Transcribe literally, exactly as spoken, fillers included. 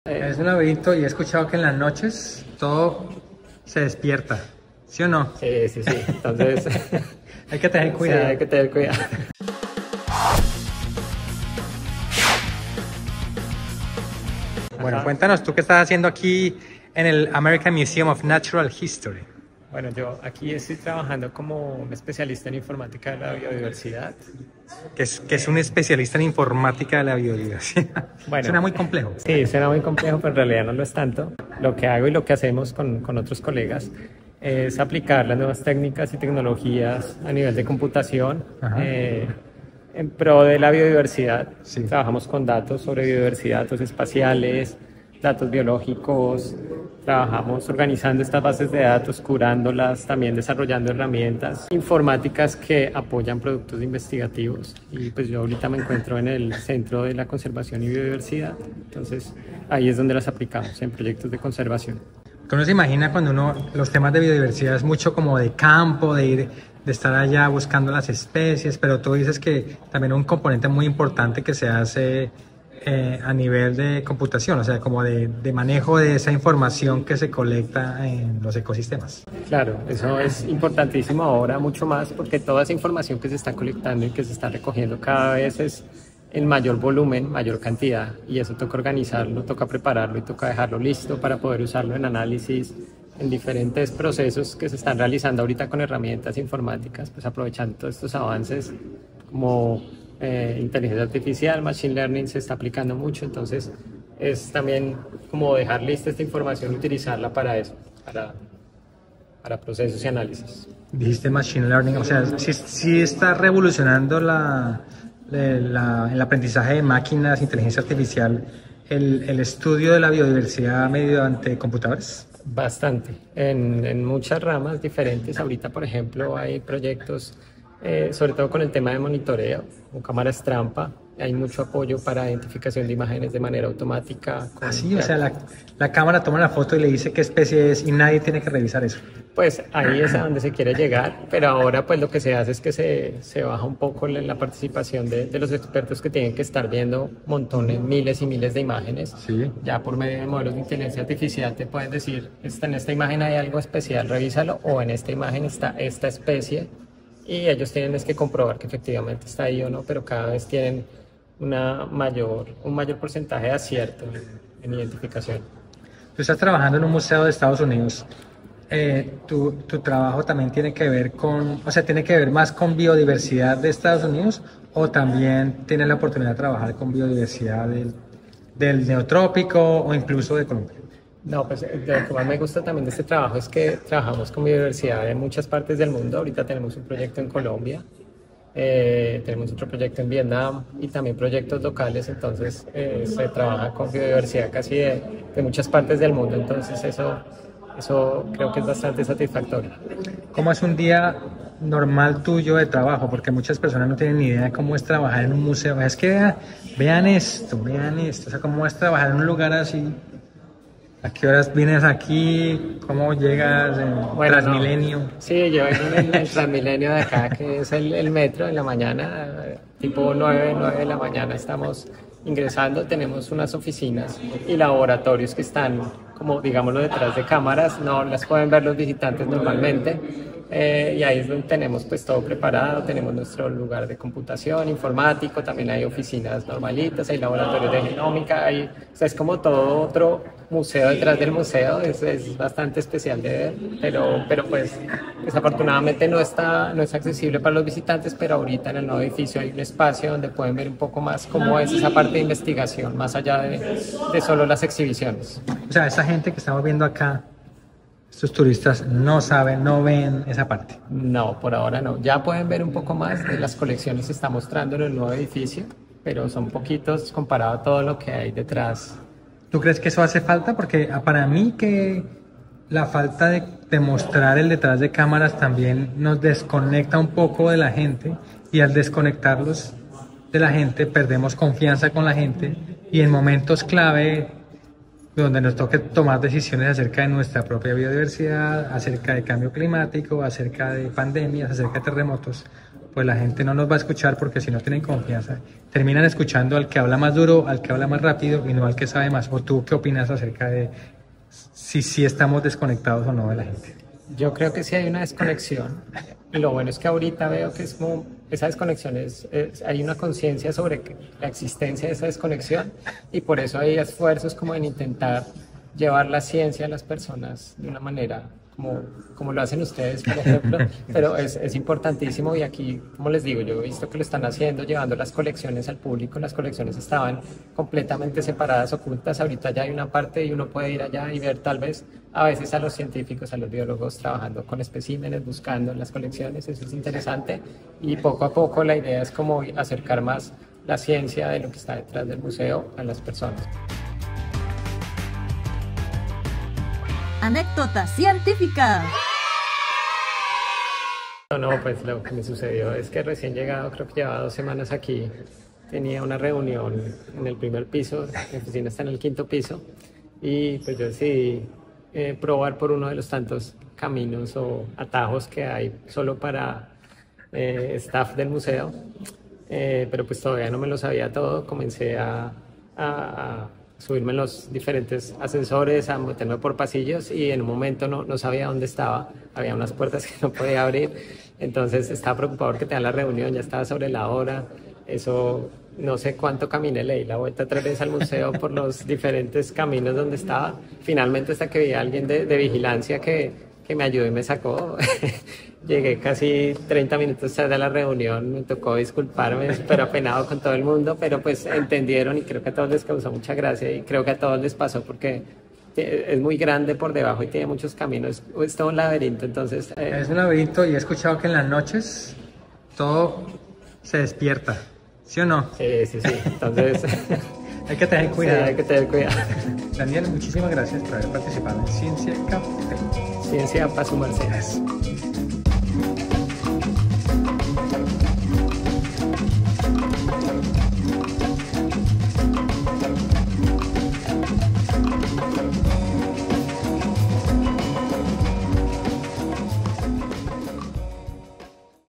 Es un laberinto y he escuchado que en las noches todo se despierta, ¿sí o no? Sí, sí, sí. Entonces hay que tener cuidado. Sí, hay que tener cuidado. Bueno, Ajá. Cuéntanos tú qué estás haciendo aquí en el American Museum of Natural History. Bueno, yo aquí estoy trabajando como un especialista en informática de la biodiversidad. Que es, que es un especialista en informática de la biodiversidad. Bueno, suena muy complejo. Sí, suena muy complejo, pero en realidad no lo es tanto. Lo que hago y lo que hacemos con, con otros colegas es aplicar las nuevas técnicas y tecnologías a nivel de computación eh, en pro de la biodiversidad. Sí. Trabajamos con datos sobre biodiversidad, datos espaciales, datos biológicos, trabajamos organizando estas bases de datos, curándolas, también desarrollando herramientas informáticas que apoyan productos investigativos. Y pues yo ahorita me encuentro en el Centro de la Conservación y Biodiversidad, entonces ahí es donde las aplicamos, en proyectos de conservación. Uno se imagina cuando uno, los temas de biodiversidad es mucho como de campo, de ir, de estar allá buscando las especies, pero tú dices que también un componente muy importante que se hace Eh, a nivel de computación, o sea, como de, de manejo de esa información que se colecta en los ecosistemas. Claro, eso es importantísimo ahora mucho más porque toda esa información que se está colectando y que se está recogiendo cada vez es en mayor volumen, mayor cantidad, y eso toca organizarlo, toca prepararlo y toca dejarlo listo para poder usarlo en análisis, en diferentes procesos que se están realizando ahorita con herramientas informáticas, pues aprovechando todos estos avances como Eh, inteligencia artificial, machine learning se está aplicando mucho, entonces es también como dejar lista esta información y utilizarla para eso, para, para procesos y análisis. Dijiste machine learning, o sea, sí, sí está revolucionando la, la, el aprendizaje de máquinas, inteligencia artificial, el, el estudio de la biodiversidad mediante computadores. Bastante, en, en muchas ramas diferentes. Ahorita, por ejemplo, hay proyectos Eh, sobre todo con el tema de monitoreo, con cámaras trampa, hay mucho apoyo para identificación de imágenes de manera automática. Con, ah, sí, o sea, la, la cámara toma la foto y le dice qué especie es y nadie tiene que revisar eso. Pues ahí es a donde se quiere llegar, pero ahora pues lo que se hace es que se, se baja un poco la, la participación de, de los expertos que tienen que estar viendo montones, miles y miles de imágenes. Sí. Ya por medio de modelos de inteligencia artificial te pueden decir, en esta imagen hay algo especial, revísalo, o en esta imagen está esta especie. Y ellos tienen es que comprobar que efectivamente está ahí o no, pero cada vez tienen una mayor, un mayor porcentaje de acierto en, en identificación. Tú estás trabajando en un museo de Estados Unidos. Eh, tu, ¿Tu trabajo también tiene que ver con, o sea, tiene que ver más con biodiversidad de Estados Unidos o también tienes la oportunidad de trabajar con biodiversidad del, del neotrópico o incluso de Colombia? No, pues lo que más me gusta también de este trabajo es que trabajamos con biodiversidad en muchas partes del mundo. Ahorita tenemos un proyecto en Colombia, eh, tenemos otro proyecto en Vietnam y también proyectos locales, entonces eh, se trabaja con biodiversidad casi de, de muchas partes del mundo, entonces eso, eso creo que es bastante satisfactorio. ¿Cómo es un día normal tuyo de trabajo? Porque muchas personas no tienen ni idea de cómo es trabajar en un museo. Es que vean, vean esto, vean esto, o sea, cómo es trabajar en un lugar así. ¿A qué horas vienes aquí? ¿Cómo llegas en bueno, Transmilenio? No. Sí, yo vengo en el, el Transmilenio de acá, que es el, el metro, en la mañana, tipo nueve, nueve de la mañana estamos ingresando. Tenemos unas oficinas y laboratorios que están, como digámoslo, detrás de cámaras, no las pueden ver los visitantes normalmente. Eh, y ahí es donde tenemos pues todo preparado, tenemos nuestro lugar de computación, informático, también hay oficinas normalitas, hay laboratorios de genómica, hay, o sea, es como todo otro museo detrás del museo, es, es bastante especial de ver, pero, pero pues desafortunadamente no está, no es accesible para los visitantes, pero ahorita en el nuevo edificio hay un espacio donde pueden ver un poco más cómo es esa parte de investigación, más allá de, de solo las exhibiciones. O sea, esa gente que estamos viendo acá, estos turistas no saben, no ven esa parte. No, por ahora no. Ya pueden ver un poco más de las colecciones que está mostrando en el nuevo edificio, pero son poquitos comparado a todo lo que hay detrás. ¿Tú crees que eso hace falta? Porque para mí que la falta de, de mostrar el detrás de cámaras también nos desconecta un poco de la gente, y al desconectarlos de la gente perdemos confianza con la gente, y en momentos clave donde nos toque tomar decisiones acerca de nuestra propia biodiversidad, acerca de cambio climático, acerca de pandemias, acerca de terremotos, pues la gente no nos va a escuchar porque si no tienen confianza, terminan escuchando al que habla más duro, al que habla más rápido y no al que sabe más. ¿O tú qué opinas acerca de si, si estamos desconectados o no de la gente? Yo creo que sí hay una desconexión. Y lo bueno es que ahorita veo que es como, esa desconexión es, es hay una conciencia sobre que la existencia de esa desconexión y por eso hay esfuerzos como en intentar llevar la ciencia a las personas de una manera como, como lo hacen ustedes, por ejemplo, pero es, es importantísimo y aquí, como les digo, yo he visto que lo están haciendo, llevando las colecciones al público, las colecciones estaban completamente separadas, ocultas, ahorita ya hay una parte y uno puede ir allá y ver tal vez a veces a los científicos, a los biólogos trabajando con especímenes, buscando en las colecciones, eso es interesante y poco a poco la idea es como acercar más la ciencia de lo que está detrás del museo a las personas. Anécdota científica. No, no, pues lo que me sucedió es que recién llegado, creo que llevaba dos semanas aquí, tenía una reunión en el primer piso, mi oficina está en el quinto piso, y pues yo decidí eh, probar por uno de los tantos caminos o atajos que hay solo para eh, staff del museo, eh, pero pues todavía no me lo sabía todo, comencé a, a, a subirme en los diferentes ascensores, a meterme por pasillos y en un momento no, no sabía dónde estaba, había unas puertas que no podía abrir, entonces estaba preocupado porque tenía la reunión, ya estaba sobre la hora, eso no sé cuánto caminé, le di la vuelta tres veces al museo por los diferentes caminos donde estaba, finalmente hasta que vi a alguien de, de vigilancia que, que me ayudó y me sacó. Llegué casi treinta minutos tarde a la reunión, me tocó disculparme, súper apenado con todo el mundo, pero pues entendieron y creo que a todos les causó mucha gracia y creo que a todos les pasó porque es muy grande por debajo y tiene muchos caminos, es todo un laberinto, entonces... Eh... Es un laberinto y he escuchado que en las noches todo se despierta, ¿sí o no? Sí, sí, sí, entonces... Hay que tener cuidado. Sí, hay que tener cuidado. Daniel, muchísimas gracias por haber participado en Ciencia Café. Ciencia para su merced.